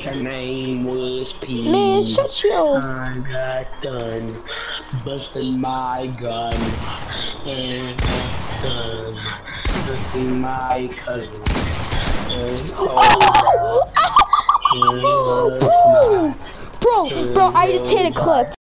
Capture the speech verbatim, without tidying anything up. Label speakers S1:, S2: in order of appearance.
S1: Her name was P.
S2: Man, shut your.
S1: I got done busting my gun and got done busting my cousin. And oh,
S2: Bro, bro, I just hit a clip.